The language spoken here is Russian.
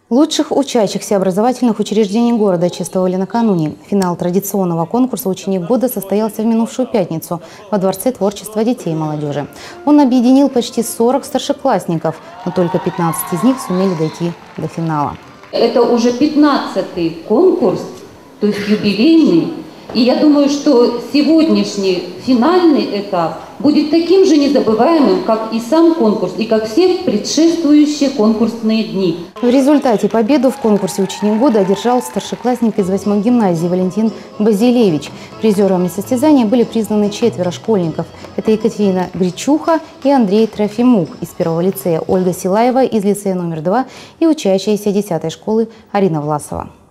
Лучших учащихся образовательных учреждений города чествовали накануне. Финал традиционного конкурса «Ученик года» состоялся в минувшую пятницу во Дворце творчества детей и молодежи. Он объединил почти 40 старшеклассников, но только 15 из них сумели дойти до финала. Это уже 15-й конкурс, то есть юбилейный. И я думаю, что сегодняшний финальный этап будет таким же незабываемым, как и сам конкурс, и как все предшествующие конкурсные дни. В результате победу в конкурсе «Ученик года» одержал старшеклассник из 8-й гимназии Валентин Базилевич. Призерами состязания были признаны 4 школьников. Это Екатерина Гречуха и Андрей Трофимук из 1-го лицея, Ольга Силаева из лицея номер 2 и учащаяся 10-й школы Арина Власова.